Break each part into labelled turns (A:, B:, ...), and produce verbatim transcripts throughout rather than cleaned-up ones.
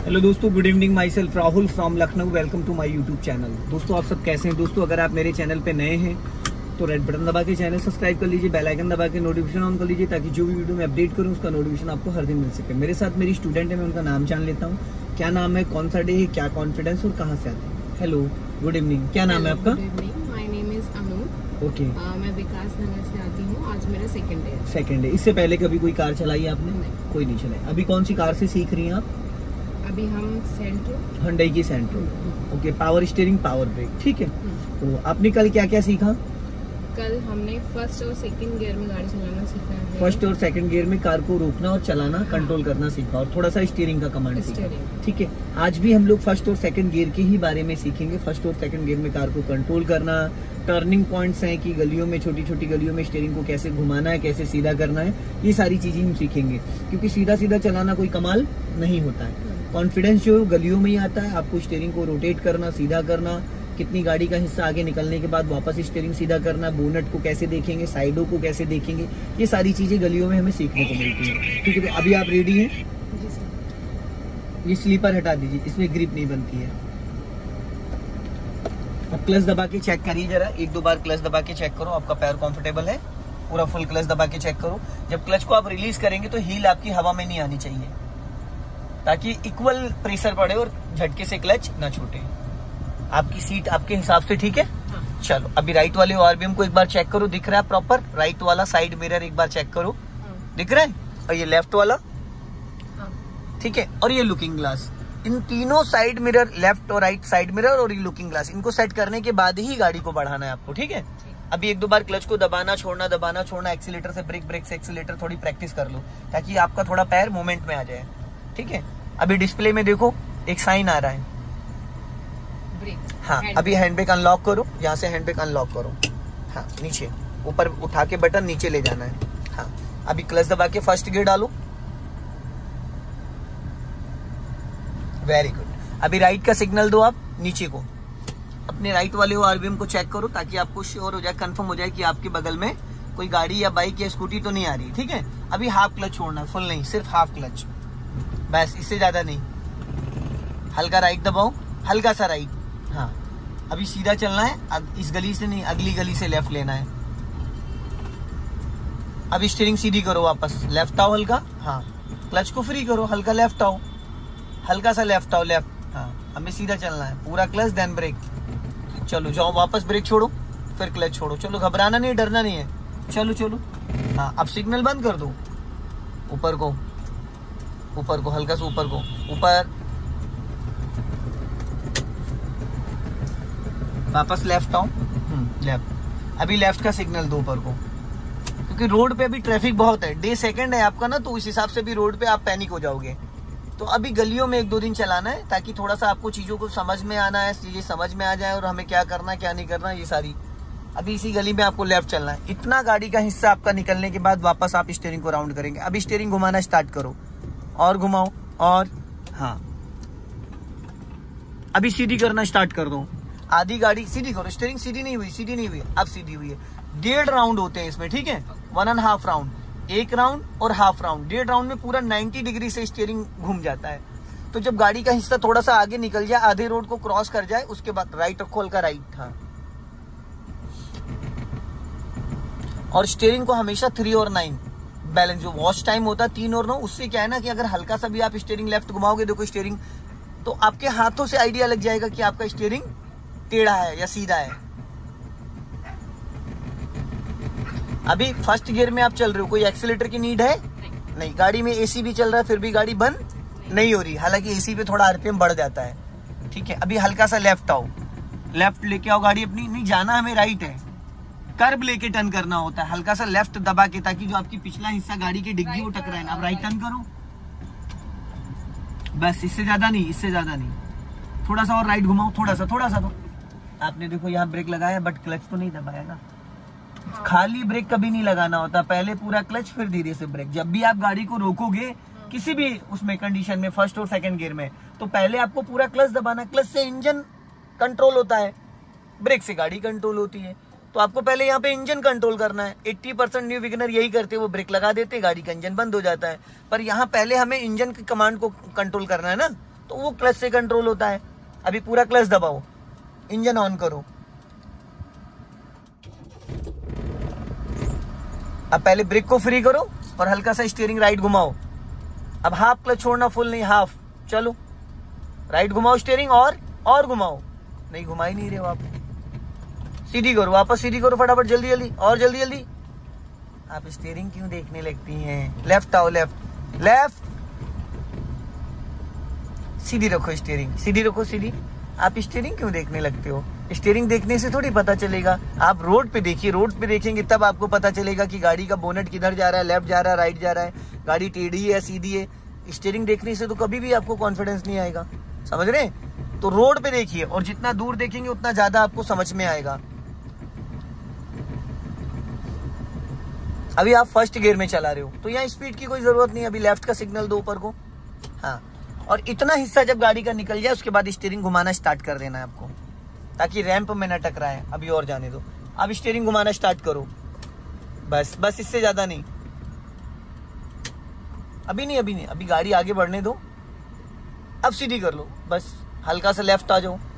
A: Hello दोस्तों, good evening. Myself Rahul from Lucknow. Welcome to my YouTube channel. दोस्तों आप सब कैसे हैं? दोस्तों अगर आप मेरे चैनल पे नए हैं तो रेड बटन दबा के चैनल सब्सक्राइब कर लीजिए, बेल आइकन दबा के नोटिफिकेशन ऑन कर लीजिए ताकि जो भी वीडियो मैं अपडेट करूं उसका नोटिफिकेशन आपको हर दिन मिल सके। मेरे साथ मेरी स्टूडेंट है, मैं उनका नाम जान लेता हूँ। क्या नाम है, कौन सा डे है, क्या कॉन्फिडेंस और कहाँ से आते हैं? Hello, good evening. क्या नाम है आपका?
B: Good evening, my name is Anu.
A: Okay,
B: मैं विकास नगर से आती हूँ। आज मेरा सेकंड डे है।
A: Second day. इससे पहले कभी कोई कार चलाई है आपने?
B: नहीं।
A: कोई नहीं चलाई। अभी कौन सी कार से सीख रही हैं आप?
B: अभी हम सेंट्रो,
A: हुंडई की Santro. Okay, power steering, power brake, ठीक है। तो आपने कल क्या क्या सीखा?
B: कल हमने फर्स्ट और सेकंड गियर में गाड़ी चलाना सीखा है।
A: फर्स्ट और सेकंड गियर में कार को रोकना और चलाना, कंट्रोल करना सीखा और थोड़ा सा स्टीयरिंग का कमांड सीखा, ठीक है। आज भी हम लोग फर्स्ट और सेकंड गियर के ही बारे में सीखेंगे। फर्स्ट और सेकंड गियर में कार को कंट्रोल करना, टर्निंग पॉइंट्स हैं कि गलियों में, छोटी छोटी गलियों में स्टीयरिंग को कैसे घुमाना है, कैसे सीधा करना है, ये सारी चीजें हम सीखेंगे। क्योंकि सीधा सीधा चलाना कोई कमाल नहीं होता है। कॉन्फिडेंस जो गलियों में ही आता है। आपको स्टीयरिंग को रोटेट करना, सीधा करना, कितनी गाड़ी का हिस्सा आगे निकलने के बाद वापस स्टीयरिंग सीधा करना, बोनट को कैसे देखेंगे, साइडों को कैसे देखेंगे, ये सारी चीजें गलियों में हमें सीखने को मिलती है, ठीक है। तो अभी आप रेडी हैं?
B: जी सर।
A: ये स्लीपर हटा दीजिए, इसमें ग्रिप नहीं बनती है। अब क्लच दबा के चेक करिए जरा, एक दो बार क्लच दबा के चेक करो आपका पैर कंफर्टेबल है। पूरा फुल क्लच दबा के चेक करो। जब क्लच को आप रिलीज करेंगे तो हील आपकी हवा में नहीं आनी चाहिए, ताकि इक्वल प्रेशर पड़े और झटके से क्लच ना छूटे। आपकी सीट आपके हिसाब से ठीक है?
B: हाँ।
A: चलो अभी राइट वाले आरबीएम को एक बार चेक करो, दिख रहा है प्रॉपर? राइट वाला साइड मिरर एक बार चेक करो,
B: हाँ।
A: दिख रहा है? और ये लेफ्ट वाला,
B: हाँ।
A: ठीक है। और ये लुकिंग ग्लास, इन तीनों साइड मिरर, लेफ्ट और राइट साइड मिरर और ये लुकिंग ग्लास, इनको सेट करने के बाद ही गाड़ी को बढ़ाना है आपको, ठीक है। अभी एक दो बार क्लच को दबाना छोड़ना, दबाना छोड़ना, एक्सीलेटर से ब्रेक, ब्रेक से एक्सीलेटर, थोड़ी प्रैक्टिस कर लो ताकि आपका थोड़ा पैर मूवमेंट में आ जाए, ठीक है। अभी डिस्प्ले में देखो एक साइन आ रहा है,
B: ब्रेक।
A: हाँ। अभी हैंड ब्रेक अनलॉक करो, यहाँ से हैंड ब्रेक अनलॉक करो, हाँ। नीचे ऊपर उठा के बटन नीचे ले जाना है, हाँ। अभी क्लच दबा के फर्स्ट गियर डालो, वेरी गुड। अभी राइट का सिग्नल दो आप नीचे को। अपने राइट वाले आरबीएम को चेक करो ताकि आपको श्योर हो जाए, कंफर्म हो जाए कि आपके बगल में कोई गाड़ी या बाइक या स्कूटी तो नहीं आ रही, ठीक है। अभी हाफ क्लच छोड़ना, फुल नहीं, सिर्फ हाफ क्लच, बस, इससे ज्यादा नहीं। हल्का राइट दबाओ, हल्का सा राइट, हाँ। अभी सीधा चलना है, अब इस गली से नहीं, अगली गली से लेफ्ट लेना है। अभी स्टीयरिंग सीधी करो, वापस लेफ्ट आओ हल्का, हाँ। क्लच को फ्री करो, हल्का लेफ्ट आओ, हल्का सा लेफ्ट आओ, लेफ्ट, हाँ। हमें सीधा चलना है, पूरा क्लच देन ब्रेक। चलो जाओ, वापस ब्रेक छोड़ो, फिर क्लच छोड़ो। चलो, घबराना नहीं, डरना नहीं है, चलो चलो, हाँ। अब सिग्नल बंद कर दो, ऊपर को, ऊपर को, हल्का सा ऊपर को, ऊपर, वापस लेफ्ट आओ, लेफ्ट। अभी लेफ्ट का सिग्नल दो ऊपर को, क्योंकि रोड पे अभी ट्रैफिक बहुत है। डे सेकंड है आपका ना, तो उस हिसाब से भी रोड पे आप पैनिक हो जाओगे। तो अभी गलियों में एक दो दिन चलाना है ताकि थोड़ा सा आपको चीजों को समझ में आना है, चीजें समझ में आ जाए और हमें क्या करना है क्या नहीं करना, ये सारी। अभी इसी गली में आपको लेफ्ट चलना है। इतना गाड़ी का हिस्सा आपका निकलने के बाद वापस आप स्टीयरिंग को राउंड करेंगे। अभी स्टीयरिंग घुमाना स्टार्ट करो, और घुमाओ, और, हाँ। अभी सीधी करना स्टार्ट कर दो, आधी गाड़ी सीधी करो। स्टीयरिंग सीधी नहीं हुई, सीधी नहीं हुई, अब सीधी हुई है। डेढ़ राउंड होते हैं इसमें, ठीक है। वन एंड हाफ राउंड, एक राउंड और हाफ राउंड। डेढ़ राउंड में पूरा नब्बे डिग्री से स्टीयरिंग घूम जाता है। तो जब गाड़ी का हिस्सा थोड़ा सा आगे निकल जाए, आधे रोड को क्रॉस कर जाए, उसके बाद राइट रखो, हल्का राइट, हाँ। और स्टीयरिंग को हमेशा थ्री और नाइन बैलेंस, जो वॉच टाइम होता है तीन और नौ, उससे क्या है ना कि अगर हल्का सा भी आप स्टीयरिंग लेफ्ट घुमाओगे, देखो स्टीयरिंग, तो आपके हाथों से आइडिया लग जाएगा कि आपका स्टीयरिंग टेढ़ा है या सीधा है। अभी फर्स्ट गियर में आप चल रहे हो, कोई एक्सीलेटर की नीड है? नहीं, नहीं। गाड़ी में एसी भी चल रहा है, फिर भी गाड़ी बंद नहीं, नहीं हो रही, हालांकि एसी पे थोड़ा आरपीएम बढ़ जाता है, ठीक है। अभी हल्का सा लेफ्ट आओ, लेफ्ट लेके आओ गाड़ी अपनी, नहीं जाना हमें राइट है, कर्व लेके टर्न करना होता है, हल्का सा लेफ्ट दबा के, ताकि जो आपकी पिछला हिस्सा गाड़ी की डिग्गी वो टकराए ना। अब राइट टर्न करो, बस, इससे ज्यादा नहीं, इससे ज्यादा नहीं। थोड़ा सा और राइट घुमाओ, थोड़ा सा, थोड़ा सा। तो आपने देखो यहाँ ब्रेक लगाया बट क्लच तो नहीं दबाया ना। खाली ब्रेक कभी नहीं लगाना होता, पहले पूरा क्लच फिर धीरे से ब्रेक। जब भी आप गाड़ी को रोकोगे किसी भी उसमें कंडीशन में, फर्स्ट और सेकंड गियर में, तो पहले आपको पूरा क्लच दबाना। क्लच से इंजन कंट्रोल होता है, ब्रेक से गाड़ी कंट्रोल होती है। तो आपको पहले यहाँ पे इंजन कंट्रोल करना है। अस्सी परसेंट न्यू बिगिनर यही करते हैं, वो ब्रेक लगा देते, गाड़ी का इंजन बंद हो जाता है। पर यहाँ पहले हमें इंजन की कमांड को कंट्रोल करना है ना, तो वो क्लच से कंट्रोल होता है। अभी पूरा क्लच दबाओ, इंजन ऑन करो। अब पहले ब्रेक को फ्री करो और हल्का सा स्टीयरिंग राइट घुमाओ। अब हाफ क्लच छोड़ना, फुल नहीं, हाफ। चलो राइट घुमाओ स्टीयरिंग, और और घुमाओ। नहीं, घुमा ही नहीं रहे हो आप। सीधी करो, वापस सीधी करो फटाफट, जल्दी जल्दी, और जल्दी जल्दी। आप स्टीयरिंग क्यों देखने लगती हैं? लेफ्ट आओ, लेफ्ट लेफ्ट। सीधी रखो स्टीयरिंग, सीधी रखो, सीधी। आप स्टीयरिंग क्यों देखने लगते हो? स्टीयरिंग देखने से थोड़ी पता चलेगा। आप रोड पे देखिए, रोड पे देखेंगे तब आपको पता चलेगा कि गाड़ी का बोनेट किधर जा रहा है, लेफ्ट जा रहा है, राइट जा रहा है, गाड़ी टेढ़ी है, सीधी है। स्टीयरिंग देखने से तो कभी भी आपको कॉन्फिडेंस नहीं आएगा, समझ रहे? तो रोड पे देखिए, और जितना दूर देखेंगे उतना ज्यादा आपको समझ में आएगा। अभी आप फर्स्ट गियर में चला रहे हो तो यहाँ स्पीड की कोई जरूरत नहीं। अभी लेफ्ट का सिग्नल दो ऊपर को, हाँ। और इतना हिस्सा जब गाड़ी का निकल जाए उसके बाद स्टीयरिंग घुमाना स्टार्ट कर देना है आपको, ताकि रैंप में न टकराए। अभी और जाने दो। अब स्टीयरिंग घुमाना स्टार्ट करो, बस बस, इससे ज्यादा नहीं। अभी नहीं, अभी नहीं, अभी गाड़ी आगे बढ़ने दो। अब सीधी कर लो, बस हल्का सा लेफ्ट आ जाओ।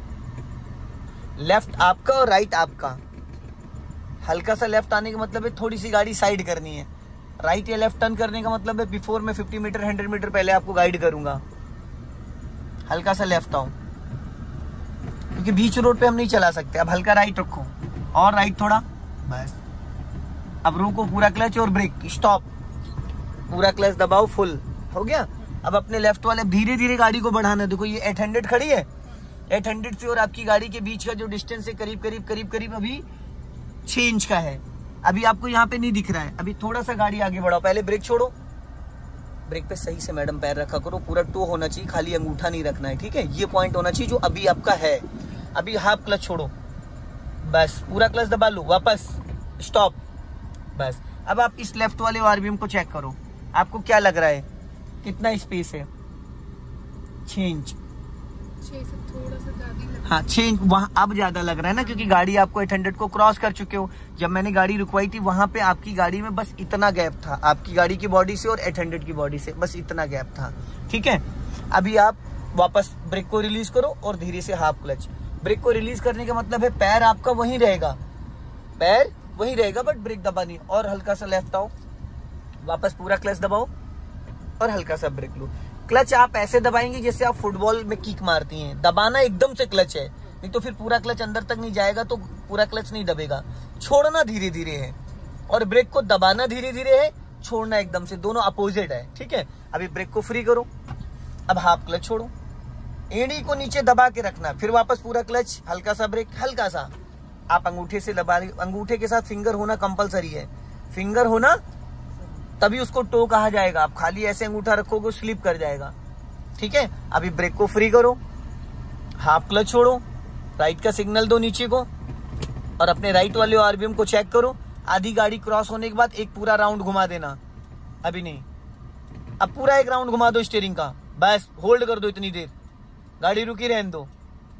A: लेफ्ट आपका और राइट आपका। हल्का सा लेफ्ट आने का मतलब है थोड़ी सी गाड़ी साइड करनी है। राइट या लेफ्ट टर्न करने का मतलब है बिफोर मैं फिफ्टी मीटर हंड्रेड मीटर पहले आपको गाइड करूंगा। हल्का सा लेफ्ट आओ, क्योंकि बीच रोड पे हम नहीं चला सकते। अब हल्का राइट रखो, और राइट थोड़ा, बस। अब रोको, पूरा क्लच और ब्रेक, स्टॉप। पूरा क्लच दबाओ, फुल हो गया। अब अपने लेफ्ट वाले धीरे धीरे गाड़ी को बढ़ाना। देखो ये एट हंड्रेड खड़ी है, एट हंड्रेड से और आपकी गाड़ी के बीच का जो डिस्टेंस है करीब करीब करीब करीब अभी छह इंच का है। अभी आपको यहाँ पे नहीं दिख रहा है। अभी थोड़ा सा गाड़ी आगे बढ़ाओ, पहले ब्रेक छोड़ो। ब्रेक पे सही से मैडम पैर रखा करो, पूरा टो होना चाहिए, खाली अंगूठा नहीं रखना है, ठीक है? ये पॉइंट होना चाहिए जो अभी आपका है। अभी हाफ क्लच छोड़ो, बस पूरा क्लच दबा लो, वापस स्टॉप, बस। अब आप इस लेफ्ट वाले आरबीएम को चेक करो, आपको क्या लग रहा है, कितना स्पेस है? छह इंच,
B: थोड़ा सा ज्यादा,
A: हाँ छह इंच। वहाँ अब ज्यादा लग रहा है ना, क्योंकि गाड़ी आपको एट हंड्रेड को क्रॉस कर चुके हो। जब मैंने गाड़ी रुकवाई थी वहां पे आपकी गाड़ी में बस इतना गैप था, आपकी गाड़ी की बॉडी से और एट हंड्रेड की बॉडी से बस इतना गैप था, ठीक है? अभी आप वापस ब्रेक को रिलीज करो और धीरे से हाफ क्लच। ब्रेक को रिलीज करने का मतलब है पैर आपका वहीं रहेगा, पैर वहीं रहेगा, बट ब्रेक दबा नहीं। और हल्का सा लेफ्ट आओ, वापस पूरा क्लच दबाओ और हल्का सा ब्रेक लो। क्लच आप ऐसे दबाएंगे जैसे आप फुटबॉल में किक मारती हैं। दबाना एकदम से क्लच है, नहीं तो फिर पूरा क्लच अंदर तक नहीं जाएगा, तो पूरा क्लच नहीं दबेगा। छोड़ना धीरे धीरे है और ब्रेक को दबाना धीरे धीरे है, छोड़ना एकदम से, दोनों अपोजिट है, ठीक है? अभी ब्रेक को फ्री करो, अब हाफ क्लच छोड़ो, एड़ी को नीचे दबा के रखना, फिर वापस पूरा क्लच, हल्का सा ब्रेक, हल्का सा। आप अंगूठे से दबा, अंगूठे के साथ फिंगर होना कंपलसरी है। फिंगर होना तभी उसको टो कहा जाएगा। आप खाली ऐसे अंगूठा रखोगे स्लिप कर जाएगा, ठीक है? अभी ब्रेक को फ्री करो, हाफ क्लच छोड़ो, राइट का सिग्नल दो नीचे को, और अपने राइट वाले आरबीएम को चेक करो। आधी गाड़ी क्रॉस होने के बाद एक पूरा राउंड घुमा देना। अभी नहीं, अब पूरा एक राउंड घुमा दो स्टीयरिंग का, बस होल्ड कर दो इतनी देर, गाड़ी रुकी रहने दो।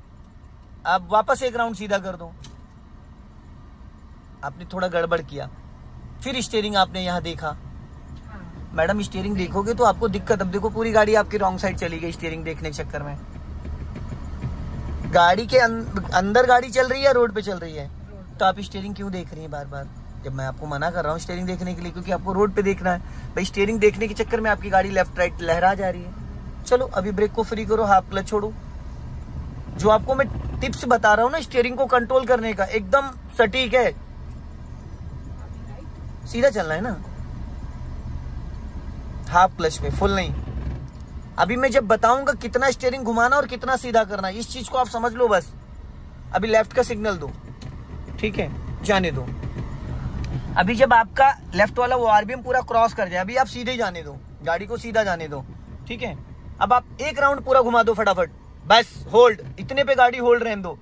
A: अब वापस एक राउंड सीधा कर दो। आपने थोड़ा गड़बड़ किया, फिर स्टीयरिंग आपने यहाँ देखा। मैडम स्टीयरिंग देखोगे तो आपको दिक्कत। अब देखो पूरी गाड़ी आपकी रॉन्ग साइड चली गई स्टीयरिंग देखने के चक्कर में। गाड़ी के अंदर गाड़ी चल रही है, रोड पे चल रही है, तो आप स्टीयरिंग क्यों देख रही हैं बार बार? जब मैं आपको मना कर रहा हूँ स्टीयरिंग देखने के लिए, क्योंकि आपको रोड पे देखना है। भाई स्टीयरिंग देखने के चक्कर में आपकी गाड़ी लेफ्ट राइट लहरा जा रही है। चलो अभी ब्रेक को फ्री करो, हाफ क्लच छोड़ो। जो आपको मैं टिप्स बता रहा हूँ ना स्टीयरिंग को कंट्रोल करने का, एकदम सटीक है। सीधा चलना है ना, हाफ क्लच पे, फुल नहीं। अभी मैं जब बताऊंगा कितना स्टीयरिंग घुमाना और कितना सीधा करना, इस चीज को आप समझ लो बस। अभी लेफ्ट का सिग्नल दो, ठीक है? जाने दो। अभी जब आपका लेफ्ट वाला वो आरबीएम पूरा क्रॉस कर जाए, अभी आप सीधे जाने दो, गाड़ी को सीधा जाने दो, ठीक है? अब आप एक राउंड पूरा घुमा दो फटाफट, बस होल्ड, इतने पे गाड़ी होल्ड रहने दो।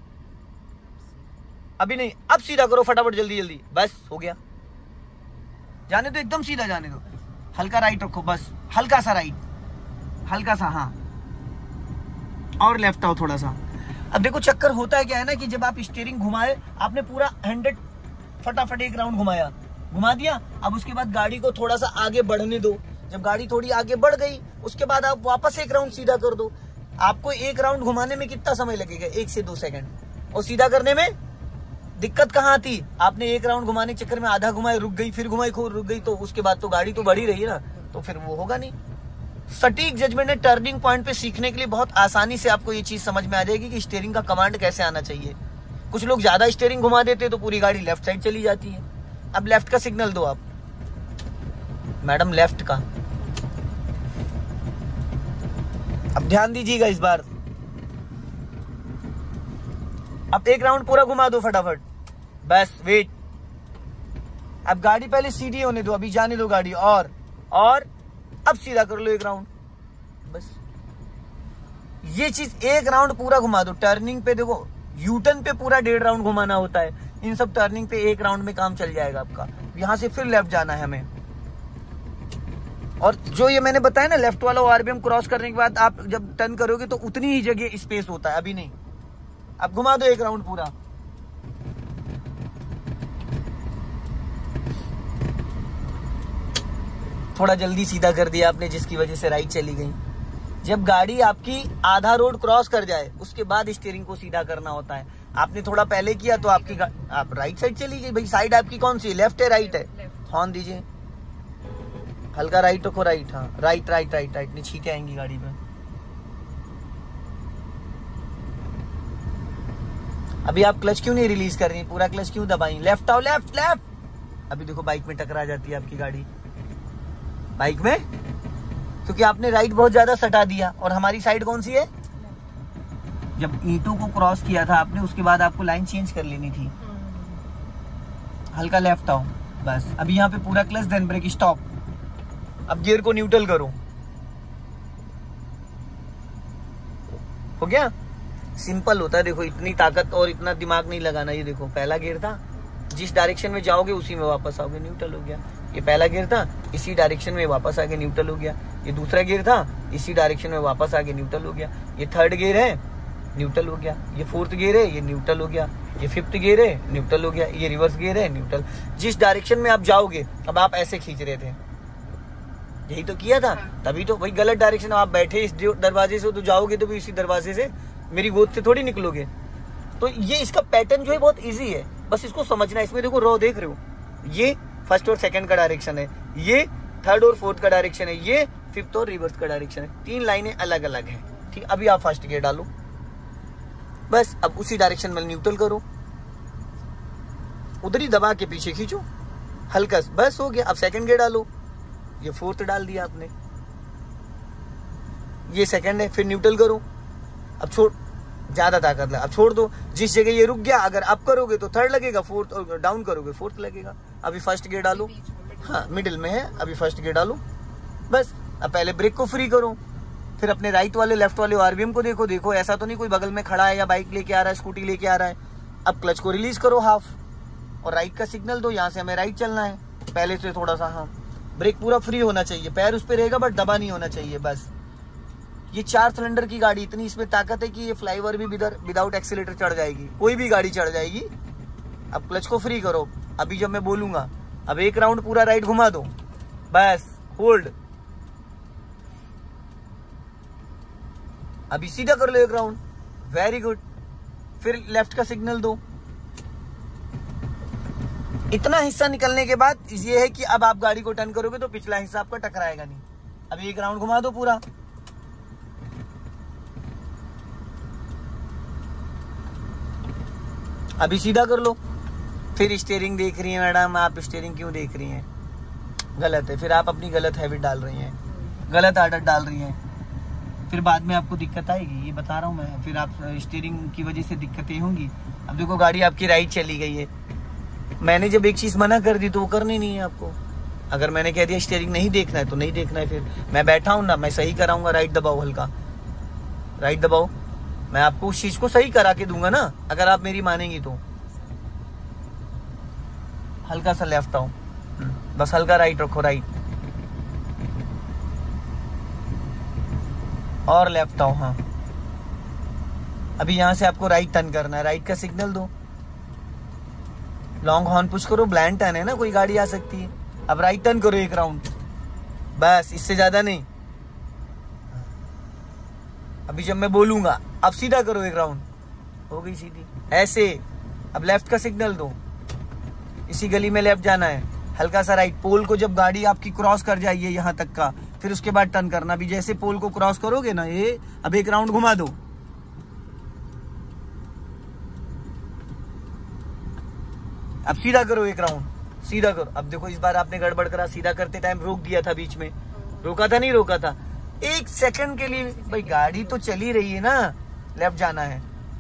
A: अभी नहीं, अब सीधा करो फटाफट, जल्दी जल्दी, बस हो गया। जाने दो, एकदम सीधा जाने दो। हल्का राइट रखो, बस हल्का सा राइट, हल्का सा, हाँ, और लेफ्ट आओ थोड़ा सा। अब देखो चक्कर होता है क्या है ना, कि जब आप स्टीयरिंग घुमाए, आपने पूरा हंड्रेड फटाफट एक राउंड घुमाया, घुमा दिया। अब उसके बाद गाड़ी को थोड़ा सा आगे बढ़ने दो। जब गाड़ी थोड़ी आगे बढ़ गई उसके बाद आप वापस एक राउंड सीधा कर दो। आपको एक राउंड घुमाने में कितना समय लगेगा? एक से दो सेकंड। और सीधा करने में दिक्कत कहाँ आती? आपने एक राउंड घुमाने के चक्कर में आधा घुमाए, रुक गई, फिर घुमाई, खो रुक गई, तो उसके बाद तो गाड़ी तो बढ़ी रही ना, तो फिर वो होगा नहीं। सटीक जजमेंट है टर्निंग पॉइंट पे सीखने के लिए बहुत आसानी से आपको ये चीज समझ में आ जाएगी कि स्टीयरिंग का कमांड कैसे आना चाहिए। कुछ लोग ज्यादा स्टीयरिंग घुमा देते तो पूरी गाड़ी लेफ्ट साइड चली जाती है। अब लेफ्ट का सिग्नल दो आप मैडम, लेफ्ट का। अब ध्यान दीजिएगा इस बार। अब एक राउंड पूरा घुमा दो फटाफट, बस वेट। अब गाड़ी पहले सीधी होने दो, अभी जाने दो गाड़ी, और और अब सीधा कर लो एक राउंड, बस। ये चीज एक राउंड पूरा घुमा दो। टर्निंग पे देखो, यूटर्न पे पूरा डेढ़ राउंड घुमाना होता है, इन सब टर्निंग पे एक राउंड में काम चल जाएगा आपका। यहां से फिर लेफ्ट जाना है हमें। और जो ये मैंने बताया ना, लेफ्ट वाला आरबीएम क्रॉस करने के बाद आप जब टर्न करोगे तो उतनी ही जगह स्पेस होता है, अभी नहीं। अब घुमा दो एक राउंड पूरा। थोड़ा जल्दी सीधा कर दिया आपने, जिसकी वजह से राइट चली गई। जब गाड़ी आपकी आधा रोड क्रॉस कर जाए उसके बाद स्टीयरिंग को सीधा करना होता है। आपने थोड़ा पहले किया तो आपकी आप राइट साइड चली गई। भाई साइड आपकी कौन सी है? लेफ्ट है, राइट है? हॉर्न दीजिए, हल्का राइट को राइट, हाँ राइट राइट राइट राइट। नहीं, छींटे आएंगी गाड़ी में। अभी आप क्लच क्यों नहीं रिलीज कर रही? पूरा क्लच क्यों दबाई? लेफ्ट आओ, लेफ्ट लेफ्ट। अभी देखो बाइक में टकरा जाती है आपकी गाड़ी, बाइक में, क्योंकि आपने राइट बहुत ज्यादा सटा दिया। और हमारी साइड कौन सी है? जब ईंटों को क्रॉस किया था आपने, उसके बाद आपको लाइन चेंज कर लेनी थी। हल्का लेफ्ट आओ, बस। अभी यहाँ पे पूरा क्लच, देन ब्रेक, स्टॉप। अब गियर को न्यूट्रल करो, हो गया। सिंपल होता है, देखो इतनी ताकत और इतना दिमाग नहीं लगाना। ये देखो पहला गियर था, जिस डायरेक्शन में जाओगे उसी में वापस आओगे, न्यूट्रल हो गया। ये पहला गियर था, इसी डायरेक्शन में वापस आगे न्यूट्रल हो गया। ये दूसरा गियर था, इसी डायरेक्शन में वापस आगे न्यूट्रल हो गया। ये थर्ड गियर है, न्यूट्रल हो गया। ये फोर्थ गियर है, ये न्यूट्रल हो गया। ये फिफ्थ गियर है, न्यूट्रल हो गया। ये रिवर्स गियर है, न्यूट्रल। जिस डायरेक्शन में आप जाओगे, अब आप ऐसे खींच रहे थे, यही तो किया था, तभी तो। भाई गलत डायरेक्शन, आप बैठे इस दरवाजे से तो जाओगे तो भी इसी दरवाजे से, मेरी गोद से थोड़ी निकलोगे। तो ये इसका पैटर्न जो है बहुत इजी है, बस इसको समझना है। इसमें देखो रो देख रहे हो, ये फर्स्ट और सेकंड का डायरेक्शन है, ये थर्ड और फोर्थ का डायरेक्शन है, ये फिफ्थ और रिवर्स का डायरेक्शन है। तीन लाइनें अलग अलग हैं, ठीक। अभी आप फर्स्ट गियर डालो, बस। अब उसी डायरेक्शन में न्यूट्रल करो, उधर ही दबा के पीछे खींचो हल्का, बस हो गया। अब सेकंड गियर डालो, ये फोर्थ डाल दिया आपने, ये सेकंड है, फिर न्यूट्रल करो। अब छोड़, ज्यादा ताकत लगा, अब छोड़ दो। जिस जगह ये रुक गया, अगर अप करोगे तो थर्ड लगेगा, फोर्थ, और डाउन करोगे फोर्थ लगेगा। अभी फर्स्ट गियर डालो, हाँ मिडिल में है, अभी फर्स्ट गियर डालो, बस। अब पहले ब्रेक को फ्री करो, फिर अपने राइट वाले लेफ्ट वाले आरबीएम को देखो। देखो ऐसा तो नहीं कोई बगल में खड़ा है या बाइक लेके आ रहा है, स्कूटी लेके आ रहा है। अब क्लच को रिलीज करो हाफ, और राइट का सिग्नल दो। यहाँ से हमें राइट चलना है पहले से थोड़ा सा, हाँ। ब्रेक पूरा फ्री होना चाहिए, पैर उस पर रहेगा बट दबा नहीं होना चाहिए, बस। ये चार सिलेंडर की गाड़ी, इतनी इसमें ताकत है कि ये फ्लाईओवर भी विदाउट एक्सीलेटर चढ़ जाएगी, कोई भी गाड़ी चढ़ जाएगी। अब क्लच को फ्री करो, अभी जब मैं बोलूंगा, अब एक राउंड पूरा राइट घुमा दो, बस। होल्ड, अभी सीधा कर लो एक राउंड, वेरी गुड। फिर लेफ्ट का सिग्नल दो। इतना हिस्सा निकलने के बाद ये है कि अब आप गाड़ी को टर्न करोगे तो पिछला हिस्सा आपका टकराएगा नहीं। अभी एक राउंड घुमा दो पूरा, अभी सीधा कर लो। फिर स्टीयरिंग देख रही है मैडम, आप स्टीयरिंग क्यों देख रही हैं? गलत है, फिर आप अपनी गलत हैबिट डाल रही हैं, गलत आदत डाल रही हैं, फिर बाद में आपको दिक्कत आएगी, ये बता रहा हूँ मैं। फिर आप स्टीयरिंग की वजह से दिक्कतें होंगी। अब देखो गाड़ी आपकी राइट चली गई है, मैंने जब एक चीज मना कर दी तो वो करनी नहीं है आपको। अगर मैंने कह दिया स्टीयरिंग नहीं देखना है तो नहीं देखना है। फिर मैं बैठा हूं ना, मैं सही कराऊंगा, राइट दबाओ, हल्का राइट दबाओ, मैं आपको उस चीज को सही करा के दूंगा ना, अगर आप मेरी मानेंगी तो। हल्का सा लेफ्ट आओ, बस हल्का राइट रखो, राइट और लेफ्ट आओ, हाँ। अभी यहां से आपको राइट टर्न करना है, राइट का सिग्नल दो, लॉन्ग हॉर्न पुश करो, ब्लाइंड टर्न है ना, कोई गाड़ी आ सकती है। अब राइट टर्न करो एक राउंड, बस, इससे ज्यादा नहीं। अभी जब मैं बोलूंगा अब सीधा करो एक राउंड, हो गई सीधी। ऐसे अब लेफ्ट का सिग्नल दो, इसी गली में लेफ्ट जाना है, हल्का सा राइट। पोल को जब गाड़ी आपकी क्रॉस कर जाइए यहाँ तक का, फिर उसके बाद टर्न करना। भी जैसे पोल को क्रॉस करोगे ना, ये अब एक राउंड घुमा दो। अब सीधा करो एक राउंड, सीधा करो। अब देखो इस बार आपने गड़बड़ करा, सीधा करते टाइम रोक दिया था, बीच में रोका था नहीं रोका था, एक सेकंड के लिए। भाई गाड़ी तो चली रही है ना, लेफ्ट जाना है।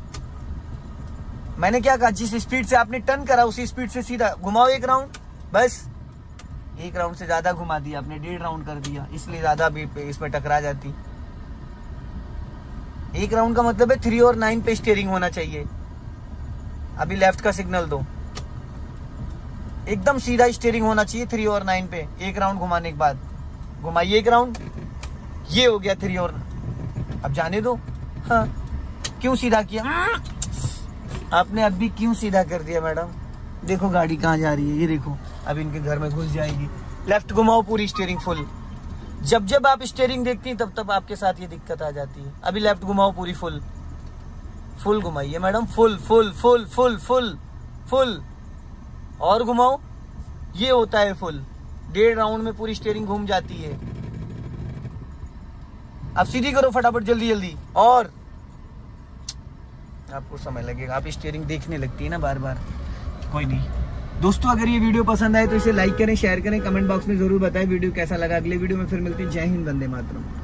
A: मैंने क्या कहा, जिस स्पीड से आपने टर्न करा उसी स्पीड से सीधा घुमाओ एक राउंड, बस। एक राउंड से ज्यादा घुमा दिया आपने, डेढ़ राउंड कर दिया, इसलिए ज्यादा भी इसमें टकरा जाती। एक राउंड का मतलब है थ्री और नाइन पे स्टीयरिंग होना चाहिए। अभी लेफ्ट का सिग्नल दो, एकदम सीधा स्टीयरिंग होना चाहिए थ्री और नाइन पे। एक राउंड घुमाने के बाद घुमाइए एक राउंड, ये हो गया थ्री और। अब जाने दो। हाँ, क्यों सीधा किया आपने? अब भी क्यों सीधा कर दिया मैडम? देखो गाड़ी कहाँ जा रही है, ये देखो अब इनके घर में घुस जाएगी। लेफ्ट घुमाओ पूरी स्टीयरिंग फुल। जब जब आप स्टीयरिंग देखती हैं तब तब आपके साथ ये दिक्कत आ जाती है। अभी लेफ्ट घुमाओ पूरी फुल, फुल घुमाइए madam, full full full full full full. और घुमाओ, ये होता है फुल। डेढ़ राउंड में पूरी स्टीयरिंग घूम जाती है। अब सीधी करो फटाफट, जल्दी जल्दी। और आपको समय लगेगा, आप स्टीयरिंग देखने लगती है ना बार बार। कोई नहीं दोस्तों, अगर ये वीडियो पसंद आए तो इसे लाइक करें, शेयर करें, कमेंट बॉक्स में जरूर बताएं वीडियो कैसा लगा। अगले वीडियो में फिर मिलते हैं। जय हिंद, वंदे मातरम।